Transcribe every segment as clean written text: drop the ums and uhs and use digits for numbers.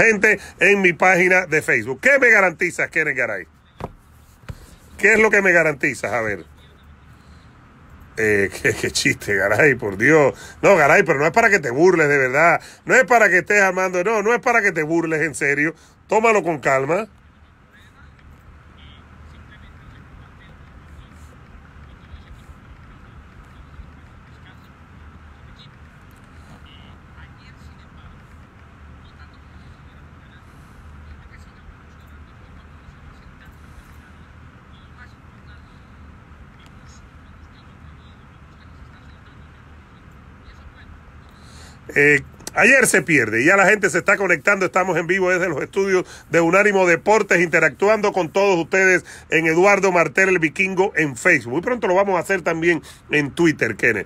gente en mi página de Facebook. ¿Qué me garantizas, Kenneth Garay? ¿Qué es lo que me garantizas? A ver. Qué chiste, Garay, por Dios. No, Garay, pero no es para que te burles, de verdad. No es para que estés armando, no es para que te burles, en serio. Tómalo con calma. Ayer se pierde, ya la gente se está conectando, estamos en vivo desde los estudios de Unánimo Deportes, interactuando con todos ustedes en Eduardo Martel el Vikingo en Facebook. Muy pronto lo vamos a hacer también en Twitter, Kenneth.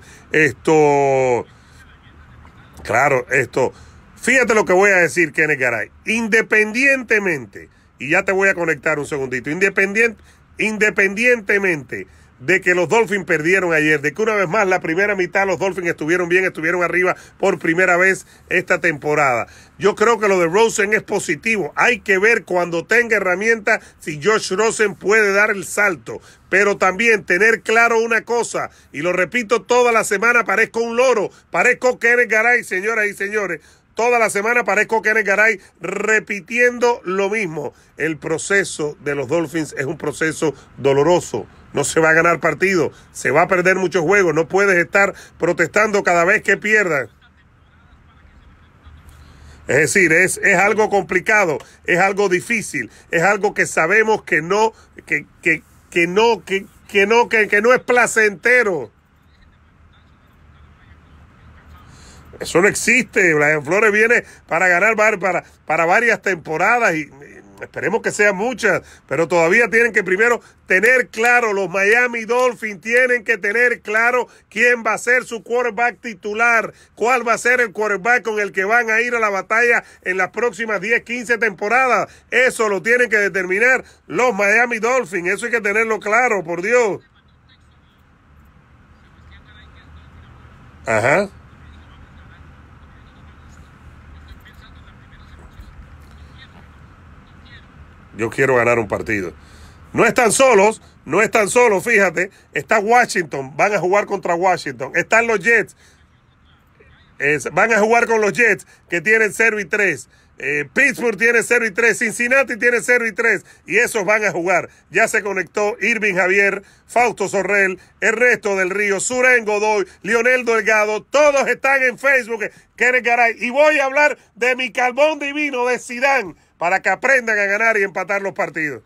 Fíjate lo que voy a decir, Kenneth Garay. Independientemente, y ya te voy a conectar un segundito, independientemente de que los Dolphins perdieron ayer, de que una vez más la primera mitad los Dolphins estuvieron bien, estuvieron arriba por primera vez esta temporada. Yo creo que lo de Rosen es positivo. Hay que ver cuando tenga herramientas si Josh Rosen puede dar el salto. Pero también tener claro una cosa, y lo repito toda la semana, parezco un loro, parezco Kenneth Garay, señoras y señores. Toda la semana parezco Kenneth Garay repitiendo lo mismo. El proceso de los Dolphins es un proceso doloroso. No se va a ganar partido, se va a perder muchos juegos. No puedes estar protestando cada vez que pierdas. Es decir, es algo complicado, es algo difícil, es algo que sabemos que no es placentero. Eso no existe. Brian Flores viene para ganar para varias temporadas y esperemos que sean muchas, pero todavía tienen que primero tener claro, los Miami Dolphins tienen que tener claro quién va a ser su quarterback titular, cuál va a ser el quarterback con el que van a ir a la batalla en las próximas 10, 15 temporadas. Eso lo tienen que determinar los Miami Dolphins, eso hay que tenerlo claro, por Dios. Ajá. Yo quiero ganar un partido. No están solos, fíjate. Está Washington, van a jugar contra Washington. Están los Jets, van a jugar con los Jets, que tienen 0-3. Pittsburgh tiene 0-3, Cincinnati tiene 0-3, y esos van a jugar. Ya se conectó Irving Javier, Fausto Sorrell, Ernesto del Río, Suren Godoy, Lionel Delgado, todos están en Facebook, Kenneth Garay, y voy a hablar de mi calmón divino de Zidane, para que aprendan a ganar y empatar los partidos.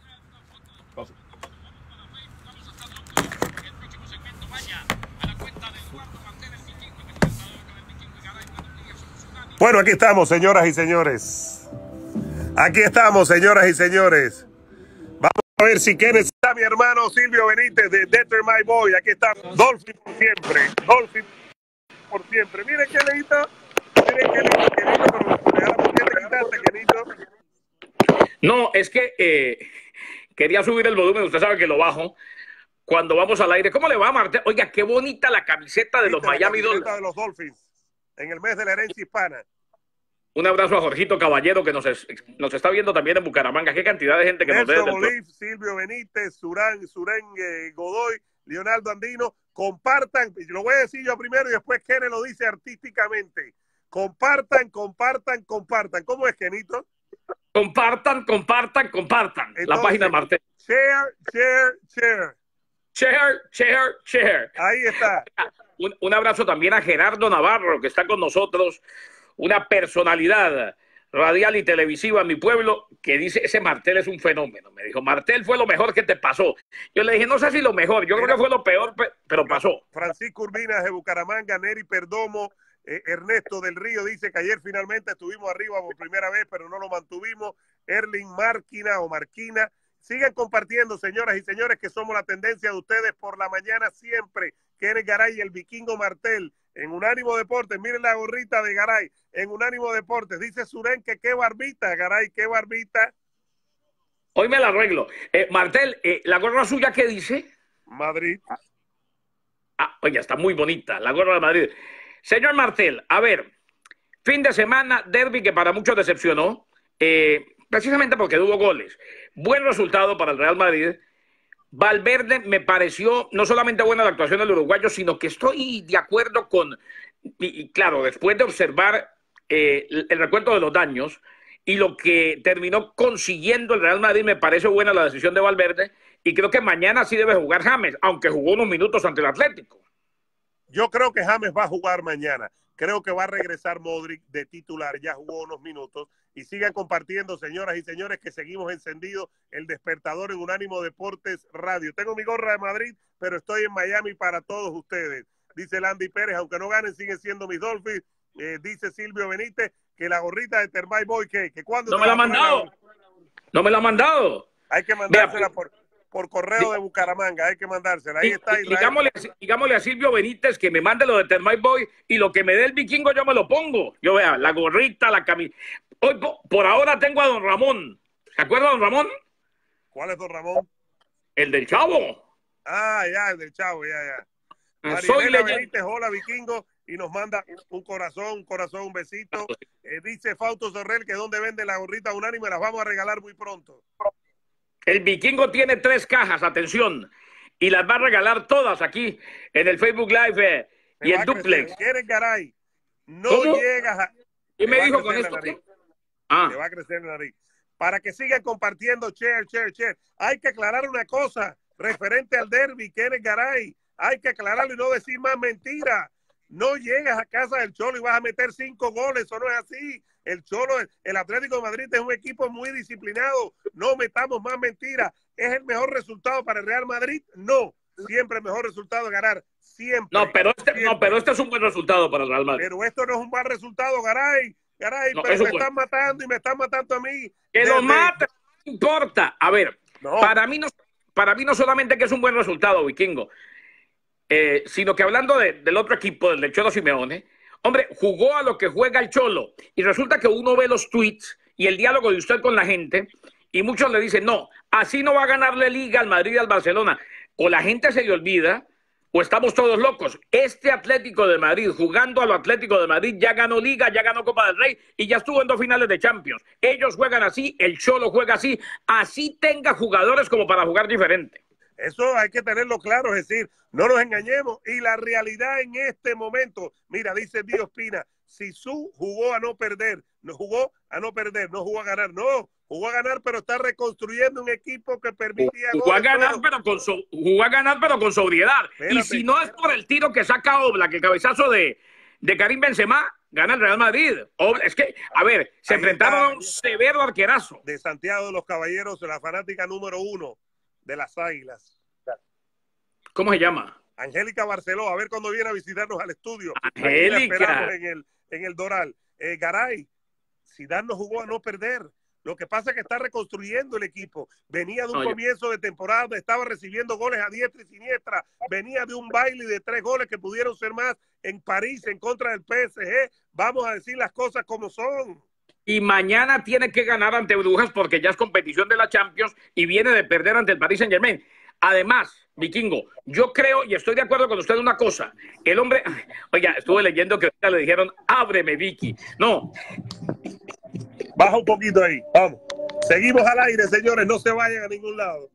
Bueno, aquí estamos, señoras y señores. Aquí estamos, señoras y señores. Vamos a ver si Kenneth está mi hermano Silvio Benítez de Deter My Boy. Aquí estamos. Dolphins por siempre. Dolphins por siempre. Miren qué leíto. Miren qué leíto, pero ¿por qué te quitaste, Kenito? No, es que quería subir el volumen, usted sabe que lo bajo cuando vamos al aire. ¿Cómo le va, Martel? Oiga, qué bonita la camiseta de los Miami Dolphins. De los Dolphins, en el mes de la herencia hispana. Un abrazo a Jorgito Caballero, que nos está viendo también en Bucaramanga. Qué cantidad de gente que nos ve. Bolívar, Silvio Benítez, Suren Godoy, Leonardo Andino. Compartan, lo voy a decir yo primero y después Kenneth lo dice artísticamente. Compartan. ¿Cómo es, Kenito? Compartan. Entonces, la página de Martel. Share. Ahí está. Un abrazo también a Gerardo Navarro, que está con nosotros, una personalidad radial y televisiva en mi pueblo, que dice, ese Martel es un fenómeno. Me dijo, Martel fue lo mejor que te pasó. Yo le dije, no sé si lo mejor, yo creo que fue lo peor, pero pasó. Francisco Urbinas de Bucaramanga, Neri Perdomo, Ernesto del Río dice que ayer finalmente estuvimos arriba por primera vez, pero no lo mantuvimos. Erling Marquina. Sigan compartiendo, señoras y señores, que somos la tendencia de ustedes por la mañana siempre. Kenneth Garay y el Vikingo Martel en Unánimo Deportes. Miren la gorrita de Garay en Unánimo Deportes. Dice Suren que qué barbita, Garay, qué barbita. Hoy me la arreglo. Martel, ¿la gorra suya qué dice? Madrid. Oye, está muy bonita, la gorra de Madrid. Señor Martel, a ver, Fin de semana, derbi que para muchos decepcionó, precisamente porque no hubo goles. Buen resultado para el Real Madrid. Valverde me pareció no solamente buena la actuación del uruguayo, sino que estoy de acuerdo con, y claro, después de observar el recuento de los daños y lo que terminó consiguiendo el Real Madrid, me parece buena la decisión de Valverde y creo que mañana sí debe jugar James, aunque jugó unos minutos ante el Atlético. Yo creo que James va a jugar mañana. Creo que va a regresar Modric de titular, ya jugó unos minutos. Y sigan compartiendo, señoras y señores, que seguimos encendidos el despertador en Unánimo Deportes Radio. Tengo mi gorra de Madrid, pero estoy en Miami para todos ustedes. Dice Landy Pérez, aunque no ganen, siguen siendo mis Dolphins. Dice Silvio Benítez que la gorrita de Thermite Boy, que cuando... No me la ha mandado. No me la ha mandado. Hay que mandársela por correo de Bucaramanga, hay que mandársela. Ahí está. Digámosle a Silvio Benítez que me mande lo de Thermite Boy y lo que me dé el vikingo yo me lo pongo. Yo vea, la gorrita, la camisa. Hoy, por ahora tengo a don Ramón. ¿Se acuerda de don Ramón? ¿Cuál es don Ramón? El del Chavo. Ah, ya, el del Chavo, ya. Soy Benítez, hola vikingo, y nos manda un corazón, un besito. Dice Fausto Sorrell que donde vende la gorrita Unánime, las vamos a regalar muy pronto. El vikingo tiene 3 cajas, atención, y las va a regalar todas aquí en el Facebook Live y en Duplex. ¿Quieres, Garay? No ¿Cómo? llegas a... ¿Y me dijo con esto qué? Le va a crecer la nariz. Para que sigan compartiendo, share. Hay que aclarar una cosa referente al derbi, Kenneth Garay. Hay que aclararlo y no decir más mentiras. No llegas a casa del Cholo y vas a meter 5 goles, eso no es así. El Cholo, el Atlético de Madrid es un equipo muy disciplinado. No metamos más mentiras. ¿Es el mejor resultado para el Real Madrid? No. Siempre el mejor resultado es ganar. Siempre. No, pero este es un buen resultado para el Real Madrid. Pero esto no es un mal resultado, Garay, no, pero me están matando y me están matando a mí. Que lo mate, no importa. A ver, no. Para mí no solamente que es un buen resultado, vikingo, sino que hablando del otro equipo, del Cholo Simeone, hombre, jugó a lo que juega el Cholo. Y resulta que uno ve los tweets y el diálogo de usted con la gente y muchos le dicen, no, así no va a ganarle liga al Madrid y al Barcelona. O la gente se le olvida o estamos todos locos. Este Atlético de Madrid, jugando a lo Atlético de Madrid, ya ganó Liga, ya ganó Copa del Rey y ya estuvo en 2 finales de Champions. Ellos juegan así, el Cholo juega así tenga jugadores como para jugar diferente. Eso hay que tenerlo claro, es decir, no nos engañemos. Y la realidad en este momento, mira, dice Dios Pina, Zizou jugó a no perder, no jugó a ganar, no. Jugó a ganar, pero está reconstruyendo un equipo que permitía... Jugó a ganar, pero con sobriedad. Espérate. Y si no es por el tiro que saca Oblak, el cabezazo de Karim Benzema, gana el Real Madrid. Es que, a ver, se enfrentaron a un severo arquerazo. De Santiago de los Caballeros, la fanática número 1 de las Águilas. ¿Cómo se llama? Angélica Barceló, a ver cuándo viene a visitarnos al estudio. Angélica. Esperamos en el Doral. Garay, Zidane no jugó a no perder. Lo que pasa es que está reconstruyendo el equipo. Venía de un comienzo de temporada donde estaba recibiendo goles a diestra y siniestra. Venía de un baile de 3 goles que pudieron ser más en París en contra del PSG. Vamos a decir las cosas como son. Y mañana tiene que ganar ante Brujas porque ya es competición de la Champions y viene de perder ante el Paris Saint-Germain. Además, vikingo, yo creo y estoy de acuerdo con usted en una cosa. El hombre, oiga, estuve leyendo que ahorita le dijeron, ábreme, Vicky. No. Baja un poquito ahí, vamos. Seguimos al aire, señores, no se vayan a ningún lado.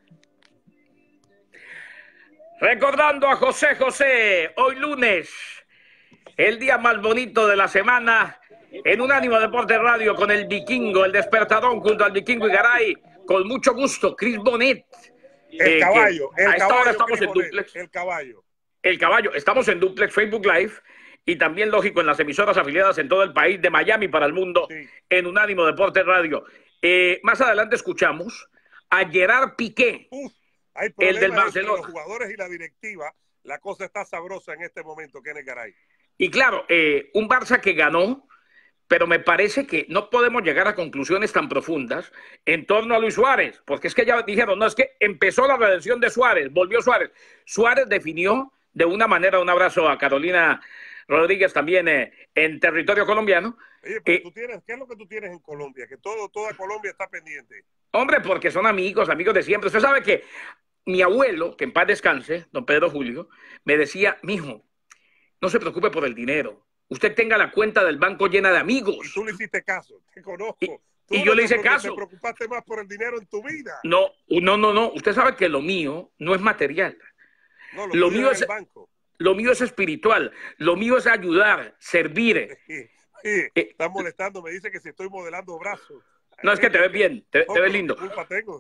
Recordando a José, hoy lunes, el día más bonito de la semana, en Unánimo Deportes Radio con el vikingo, el despertadón junto al vikingo y Garay, con mucho gusto, Chris Bonet. El caballo, estamos en Duplex. El caballo, estamos en Duplex, Facebook Live. Y también, lógico, en las emisoras afiliadas en todo el país, de Miami para el mundo, sí, en Unánimo Deportes Radio. Más adelante escuchamos a Gerard Piqué, el del Barcelona. Los jugadores y la directiva, la cosa está sabrosa en este momento, Kenneth Garay. Y claro, un Barça que ganó, pero me parece que no podemos llegar a conclusiones tan profundas en torno a Luis Suárez, porque es que ya dijeron, no, es que empezó la redención de Suárez, volvió Suárez. Suárez definió de una manera, un abrazo a Carolina Rodríguez también en territorio colombiano. Oye, pero ¿qué es lo que tú tienes en Colombia? Que toda Colombia está pendiente. Hombre, porque son amigos de siempre. Usted sabe que mi abuelo, que en paz descanse, don Pedro Julio, me decía, mijo, no se preocupe por el dinero, usted tenga la cuenta del banco llena de Y amigos. tú le hiciste caso, te conozco. Y yo le hice caso. Te preocupaste más por el dinero en tu vida. No. Usted sabe que lo mío no es material. No, Lo mío es el banco. Lo mío es espiritual. Lo mío es ayudar, servir. Estás molestando, me dice que si estoy modelando brazos. No, es que te ves bien, te ves lindo. ¿Qué culpa tengo?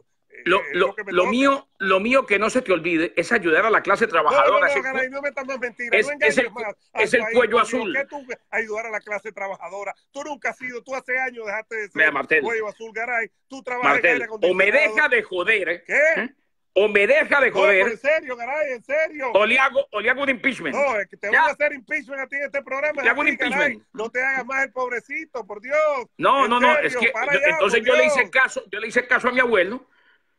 Lo mío que no se te olvide es ayudar a la clase trabajadora. No metas más mentiras, es el cuello azul. ¿Qué tú ayudar a la clase trabajadora? Tú nunca has sido, tú hace años dejaste de ser Mira, Martel, cuello azul, Garay. Tú trabajas Martel, en aire acondicionado. o me deja de joder. ¿Qué? O me deja de joder. No, en serio, Garay, en serio. O le hago un impeachment. No, es que te van a hacer impeachment a ti en este programa. Le hago un impeachment. No te hagas más el pobrecito, por Dios. No, serio, es que allá, entonces yo le hice caso a mi abuelo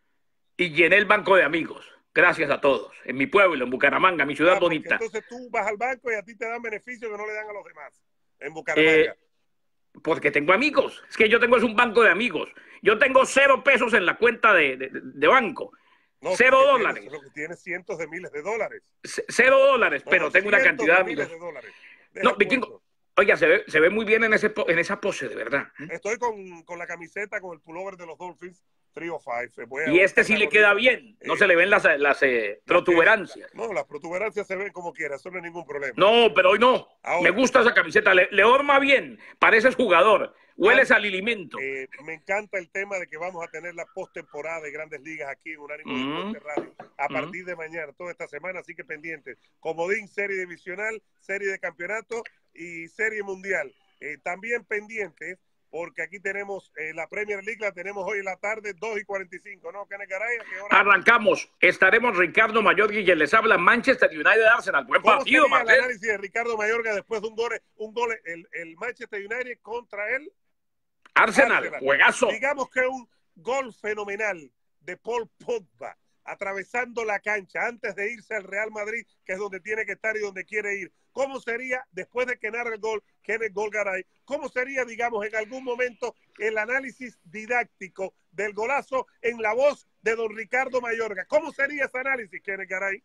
y llené el banco de amigos. Gracias a todos. En mi pueblo, en Bucaramanga, mi ciudad bonita. Entonces tú vas al banco y a ti te dan beneficios que no le dan a los demás. En Bucaramanga. Porque tengo amigos. Es que yo tengo un banco de amigos. Yo tengo 0 pesos en la cuenta de banco. No, $0. Lo que tiene cientos de miles de dólares. $0, pero tengo una cantidad de amigos. No, Vikingo, oiga, se ve muy bien en esa pose, de verdad. Estoy con la camiseta, con el pullover de los Dolphins, 305. Y este sí le queda bien. No se le ven las protuberancias. No, las protuberancias se ven como quiera, eso no es ningún problema. No, pero hoy no. Ahora, me gusta esa camiseta, le horma bien. Pareces jugador. Hueles al alimento. Me encanta el tema de que vamos a tener la postemporada de Grandes Ligas aquí en Unánimo Deporte Radio a partir de mañana, toda esta semana, así que pendientes. Comodín, serie divisional, serie de campeonato y serie mundial. También pendientes, porque aquí tenemos la Premier League, la tenemos hoy en la tarde, 2:45, ¿no, Kenneth Garay? Arrancamos. Estaremos Ricardo Mayorga y quien les habla, Manchester United Arsenal. Buen partido, Martel. El análisis de Ricardo Mayorga después de un gol el Manchester United contra el Arsenal, juegazo. Digamos que un gol fenomenal de Paul Pogba, atravesando la cancha antes de irse al Real Madrid, que es donde tiene que estar y donde quiere ir. ¿Cómo sería, después de que narra el gol, Kenneth Garay, cómo sería, digamos, en algún momento el análisis didáctico del golazo en la voz de don Ricardo Mayorga? ¿Cómo sería ese análisis, Kenneth Garay?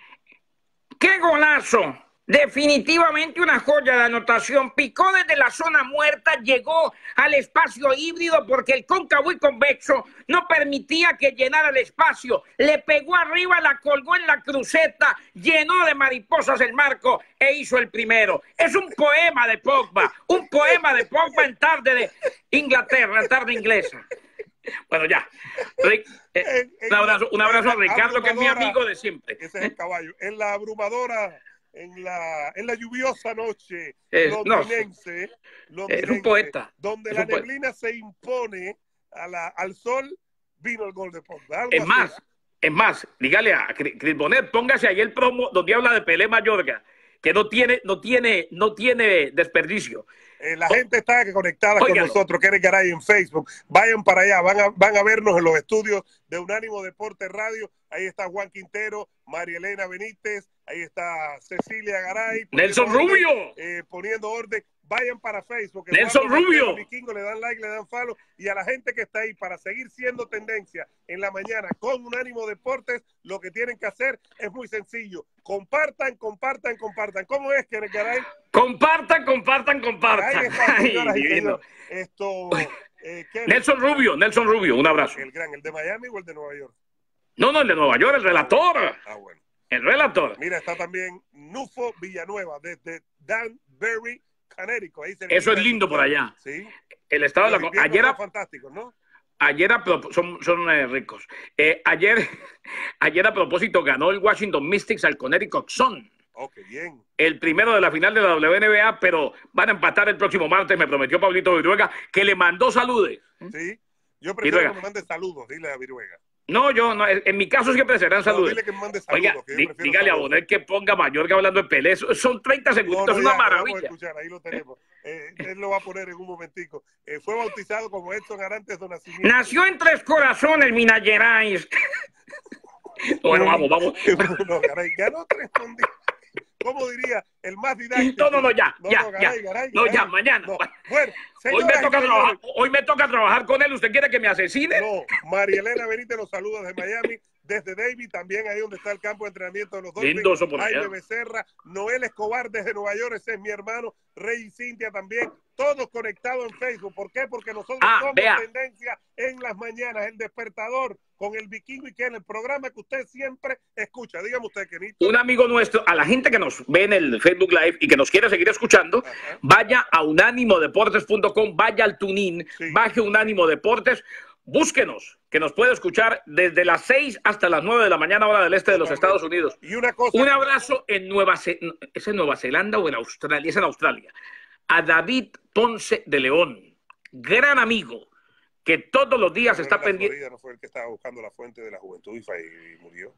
¡Qué golazo! Definitivamente una joya de anotación. Picó desde la zona muerta, llegó al espacio híbrido porque el cóncavo y convexo no permitía que llenara el espacio. Le pegó arriba, la colgó en la cruceta, llenó de mariposas el marco e hizo el primero. Es un poema de Pogba, en tarde de Inglaterra, en tarde inglesa. Bueno, ya. Un abrazo a Ricardo, que es mi amigo de siempre. Ese es el caballo. En la abrumadora... En la lluviosa noche londinense, es un poeta. Donde la neblina se impone al sol, vino el gol de Pogba. Es más, dígale a Chris Bonet, póngase ahí el promo donde habla de Pelé Mayorga, que no tiene desperdicio. La gente está conectada con nosotros, Kenneth Garay, en Facebook. Vayan para allá, van a vernos en los estudios de Unánimo Deporte Radio. Ahí está Juan Quintero, María Elena Benítez, ahí está Cecilia Garay. Nelson Rubio. Poniendo orden. Vayan para Facebook. Nelson Rubio. Vikingo, le dan like, le dan follow. Y a la gente que está ahí para seguir siendo tendencia en la mañana con Unánimo Deportes, lo que tienen que hacer es muy sencillo. Compartan. ¿Cómo es, Kenneth Garay? Compartan. Ahí está, señoras y señores. Nelson Rubio, un abrazo. ¿El de Miami o el de Nueva York? No, el de Nueva York, el relator. Bueno. El relator. Mira, está también Nufo Villanueva, desde Danbury, Connecticut. Eso es lindo por allá. Sí. El estado de la... Ayer son fantásticos, ¿no? Ayer son ricos. Ayer a propósito ganó el Washington Mystics al Connecticut Sun. Qué bien. El primero de la final de la WNBA, pero van a empatar el próximo martes. Me prometió Pablito Viruega, que le mandó saludos. Sí, yo prefiero que me mande saludos, dile a Viruega. No, en mi caso siempre serán saludos. Dile que me mande saludos. Oiga, dígale a Bonet que ponga Mayorga hablando de Pelé. Son 30 segundos, es una maravilla. Vamos a escuchar, ahí lo tenemos. Él lo va a poner en un momentico. Fue bautizado como Edson Arantes do Nascimento. Nació en Tres Corazones, Minas Gerais. Bueno, vamos. No, Garay, ganó 3 mundiales. ¿Cómo diría el más didáctico? Ya, mañana. No. Bueno, hoy me toca trabajar con él. ¿Usted quiere que me asesine? No, María Elena Benítez los saluda de Miami. desde David, también ahí donde está el campo de entrenamiento de los Lindo eso Dolphins. por allá. Jaime Becerra, Noel Escobar desde Nueva York, ese es mi hermano, Rey y Cintia también, todos conectados en Facebook. ¿Por qué? Porque nosotros somos tendencia en las mañanas, el despertador con el Vikingo y Ken, el programa que usted siempre escucha. Dígame usted, Kenito. Un amigo nuestro, a la gente que nos ve en el Facebook Live y que nos quiere seguir escuchando, vaya a unánimodeportes.com, vaya al TuneIn, baje Unánimo Deportes, búsquenos, que nos puede escuchar desde las 6 hasta las 9 de la mañana, hora del este de los Estados Unidos. Y una cosa, un abrazo en ¿es en Nueva Zelanda o en Australia? Es en Australia. A David Ponce de León, gran amigo, que todos los días está pendiente. ¿No fue el que estaba buscando la fuente de la juventud y murió?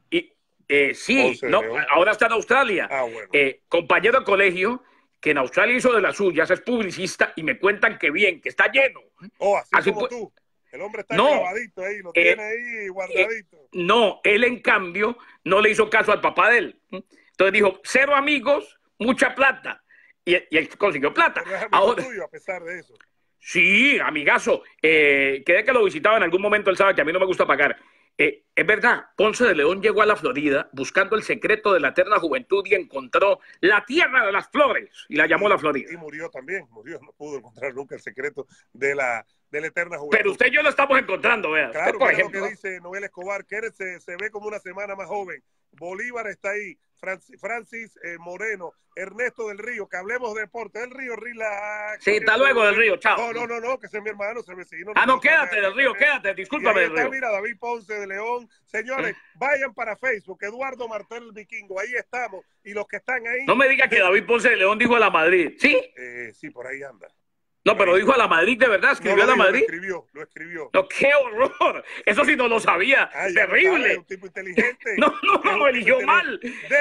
Sí, no, ahora está en Australia. Bueno. Compañero de colegio, que en Australia hizo de las suyas, es publicista, y me cuentan que bien, que está lleno. Así como tú. El hombre está clavadito ahí, lo tiene ahí guardadito. No, él en cambio no le hizo caso al papá de él. Entonces dijo, 0 amigos, mucha plata. Y él consiguió plata. Pero es amigo tuyo, a pesar de eso. Sí, amigazo. Quedé que lo visitaba en algún momento, él sabe que a mí no me gusta pagar. Es verdad, Ponce de León llegó a la Florida buscando el secreto de la eterna juventud y encontró la tierra de las flores y la llamó la Florida. Y murió también, no pudo encontrar nunca el secreto de la eterna juventud. Pero usted y yo lo estamos encontrando, vea. Claro, por ejemplo, lo que dice Noel Escobar, que se ve como una semana más joven. Bolívar está ahí, Francis Moreno, Ernesto del Río, que hablemos de deporte. Del Río, Rila. Sí, hasta luego del Río, chao. No, que ese es mi hermano, ese vecino. No, quédate del Río, quédate, discúlpame del Río. Mira, David Ponce de León. Señores, vayan para Facebook, Eduardo Martel el Vikingo, ahí estamos. Y los que están ahí. No me diga que David Ponce de León dijo a la Madrid, ¿sí? Sí, por ahí anda. No, pero dijo a la Madrid, ¿de verdad? ¿Escribió a la Madrid? Lo escribió. No, qué horror. Eso sí no lo sabía. Terrible. Es un tipo inteligente. No, lo eligió mal.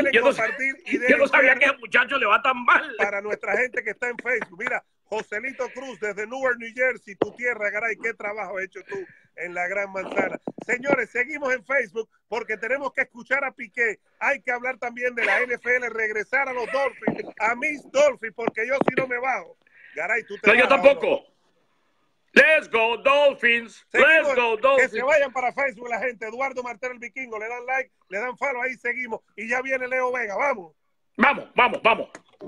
Yo no sabía que ese muchacho le va tan mal. Para nuestra gente que está en Facebook. Mira, Joselito Cruz desde Newark, New Jersey, tu tierra, Garay. ¿Qué trabajo has hecho tú en la Gran Manzana? Señores, seguimos en Facebook porque tenemos que escuchar a Piqué. Hay que hablar también de la NFL, regresar a los Dolphins, a mis Dolphins, porque yo si no me bajo. Garay, tú te no, yo tampoco. Let's go Dolphins. Let's go Dolphins. Que se vayan para Facebook la gente. Eduardo Martel el Vikingo. Le dan like, le dan follow. Ahí seguimos. Y ya viene Leo Vega. Vamos. Vamos.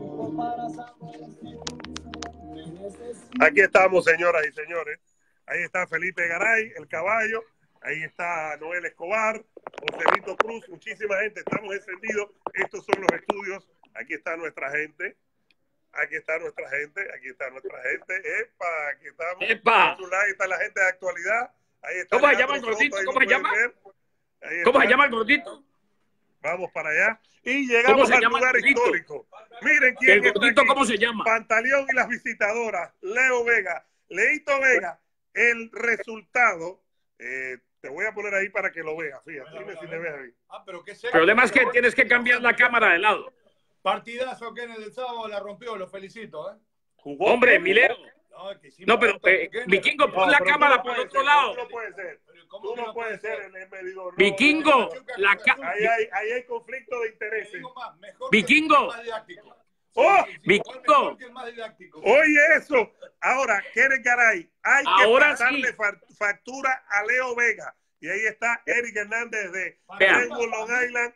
Aquí estamos, señoras y señores. Ahí está Felipe Garay, el caballo. Ahí está Noel Escobar, Joselito Cruz. Muchísima gente. Estamos encendidos. Estos son los estudios. Aquí está nuestra gente. Aquí está nuestra gente. ¡Epa! Aquí estamos. ¡Epa! Ahí está la gente de actualidad. Ahí está. ¿Cómo se llama el gordito? ¿Cómo se llama? ¿Cómo se llama el gordito? Vamos para allá. Y llegamos al lugar histórico. Miren quién está aquí. ¿Cómo se llama? Pantaleón y las visitadoras. Leo Vega. Leito Vega. El resultado. Te voy a poner ahí para que lo veas. Fíjate, dime si te ves ahí. El problema es que tienes que cambiar la cámara de lado. Partidazo que en el sábado la rompió, lo felicito, ¿Jugó? Hombre, Milero. No, pero Vikingo, pon la cámara por otro lado. No puede ser. Tú no puedes ser el medidor. Vikingo, ahí hay conflicto de intereses. Vikingo. Vikingo. Oye eso. Ahora, Kenneth Garay, hay que pasarle factura a Leo Vega. Y ahí está Eric Hernández de Brentwood, Long Island.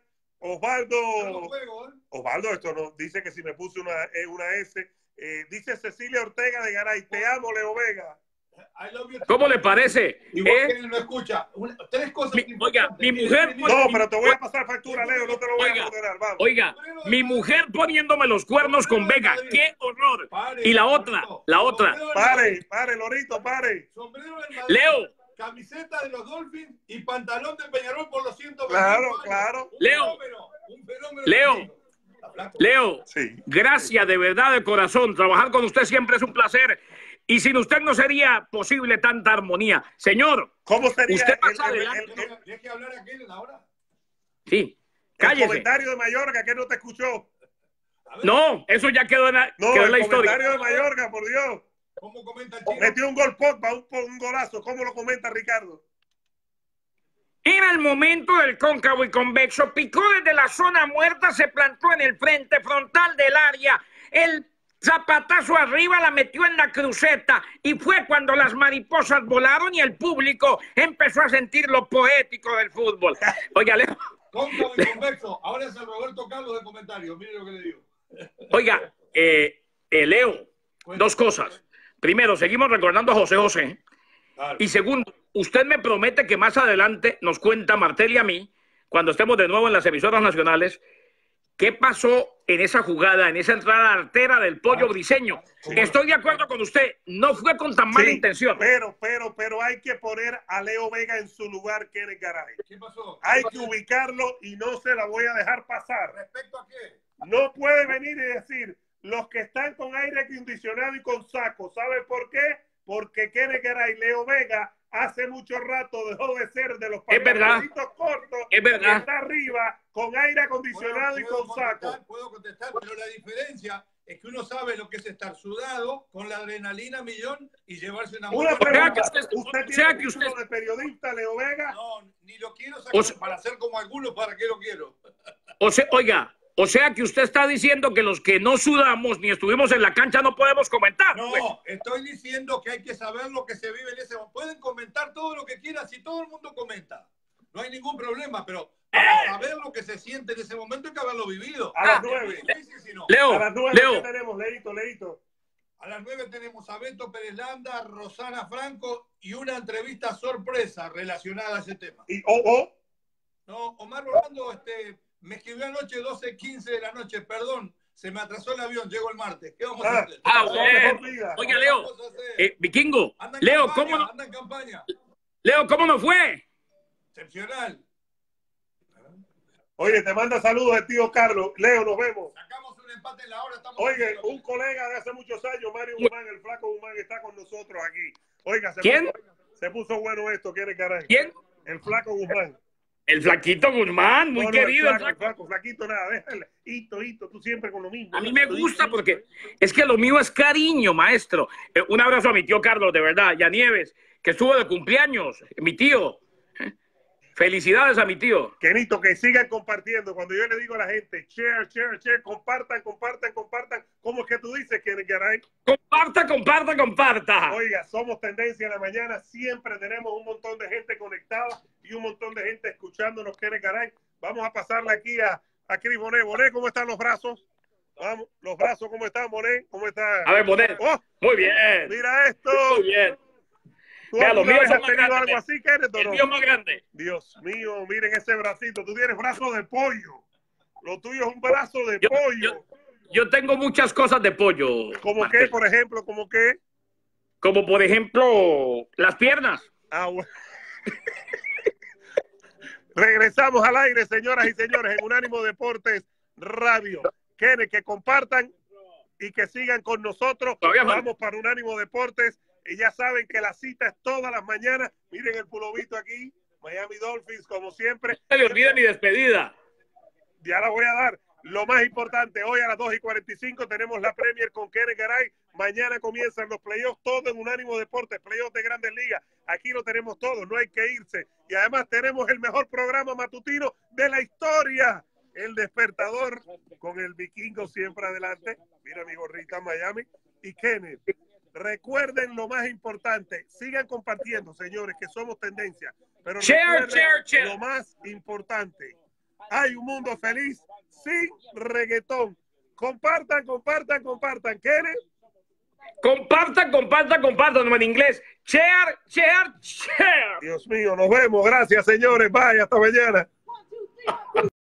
Osvaldo, esto no dice que si me puse una S. Dice Cecilia Ortega de Garay, te amo, Leo Vega. ¿Cómo le parece? Igual que él lo escucha. Tres cosas. Oiga, mi mujer. No, pero te voy a pasar factura, Leo, no te lo voy a moderar. Vamos. Oiga, mi mujer poniéndome los cuernos con Vega. ¡Qué horror! Y la otra. Pare, Lorito, pare. Leo. Camiseta de los Dolphins y pantalón de Peñarol por los 120. Claro. Leo, sí. Gracias de verdad, de corazón. Trabajar con usted siempre es un placer. Y sin usted no sería posible tanta armonía. Señor, ¿cómo sería? Usted pasa adelante. ¿Tienes que hablar aquí ahora? Sí, cállese. El comentario de Mayorga, que no te escuchó. No, eso ya quedó en la historia. El comentario de Mayorga, por Dios. ¿Cómo comenta el chico? Metió un gol Pogba, un golazo. ¿Cómo lo comenta Ricardo? Era el momento del cóncavo y convexo. Picó desde la zona muerta, se plantó en el frente frontal del área. El zapatazo arriba, la metió en la cruceta y fue cuando las mariposas volaron y el público empezó a sentir lo poético del fútbol. Oiga, Leo. Cóncavo y convexo. Ahora es el Roberto Carlos de comentarios. Mire lo que le digo. Oiga, Leo, dos cosas. Primero, seguimos recordando a José José. Claro. Y segundo, usted me promete que más adelante nos cuenta Martel y a mí, cuando estemos de nuevo en las emisoras nacionales, qué pasó en esa jugada, en esa entrada artera del Pollo Briseño. Estoy de acuerdo con usted, no fue con tan mala intención. Pero hay que poner a Leo Vega en su lugar, Kenneth Garay. ¿Qué pasó? Hay que ubicarlo y no se la voy a dejar pasar. ¿Respecto a qué? No puede venir y decir, los que están con aire acondicionado y con saco, ¿sabe por qué? Porque Kenneth Garay, Leo Vega, hace mucho rato dejó de ser de los pantaloncitos cortos, es verdad, que está arriba con aire acondicionado y con saco. Puedo contestar, pero la diferencia es que uno sabe lo que es estar sudado con la adrenalina millón y llevarse una pregunta. ¿Usted tiene título de periodista, Leo Vega? No, ni lo quiero sacar para hacer como algunos, ¿para qué lo quiero? Oiga, o sea que usted está diciendo que los que no sudamos ni estuvimos en la cancha no podemos comentar. No, pues. Estoy diciendo que hay que saber lo que se vive en ese momento. Pueden comentar todo lo que quieran si todo el mundo comenta. No hay ningún problema, pero para saber lo que se siente en ese momento hay que haberlo vivido. A las 9. Leo, a las 9 Leo. ¿Qué tenemos? Leito. A las 9 tenemos a Beto Pérez Landa, Rosana Franco y una entrevista sorpresa relacionada a ese tema. ¿Y No, Omar Rolando, me escribió anoche 12:15 de la noche, perdón, se me atrasó el avión, llego el martes. ¿Qué vamos a hacer? Bueno. Oiga, Leo, Vikingo, Leo, ¿cómo no? Anda en campaña. Leo, ¿cómo nos fue? Excepcional. Oye, te manda saludos el tío Carlos. Leo, nos vemos. Sacamos un empate en la hora. Oye, un colega de hace muchos años, Mario Guzmán, el flaco Guzmán, está con nosotros aquí. Oiga, se puso bueno esto, ¿quiere caray? ¿Quién? El flaco Guzmán. El flaquito Guzmán, muy querido. El flaquito, nada, déjale. Hito, tú siempre con lo mismo. A mí me gusta porque es que lo mío es cariño, maestro. Un abrazo a mi tío Carlos, de verdad, y a Nieves, que estuvo de cumpleaños, mi tío. Felicidades a mi tío. Kenito, que sigan compartiendo. Cuando yo le digo a la gente, share, compartan. ¿Cómo es que tú dices, Kenneth Garay? Comparta. Oiga, somos Tendencia en la Mañana. Siempre tenemos un montón de gente conectada y un montón de gente escuchándonos, Kenneth Garay. Vamos a pasarle aquí a Cris Bonet. Bonet, ¿cómo están los brazos? Vamos, los brazos, ¿cómo están, Bonet? ¿Cómo está? A ver, Bonet. Oh, muy bien. Mira esto. Muy bien. ¿Tú has tenido algo así, Kenneth? El mío más grande. Dios mío, miren ese bracito. Tú tienes brazo de pollo. Lo tuyo es un brazo de pollo. Yo tengo muchas cosas de pollo. ¿Cómo qué, por ejemplo? ¿Cómo qué? Como por ejemplo, las piernas. Bueno. Regresamos al aire, señoras y señores, en Unánimo Deportes Radio. Kenneth, que compartan y que sigan con nosotros. Vamos para Unánimo Deportes. Y ya saben que la cita es todas las mañanas. Miren el pulovito aquí. Miami Dolphins, como siempre. No se le olvide mi despedida. Ya la voy a dar. Lo más importante, hoy a las 2:45 tenemos la Premier con Kenneth Garay. Mañana comienzan los playoffs, todo en Unánimo Deportes, playoffs de Grandes Ligas. Aquí lo tenemos todo, no hay que irse. Y además tenemos el mejor programa matutino de la historia. El Despertador, con el Vikingo siempre adelante. Mira mi gorrita Miami. Y Kenneth, recuerden lo más importante. Sigan compartiendo, señores, que somos tendencia. Pero recuerden lo más importante. Hay un mundo feliz sin reggaetón. Compartan. Kenneth. Compartan en inglés. Share. Dios mío, nos vemos. Gracias, señores. Bye, hasta mañana.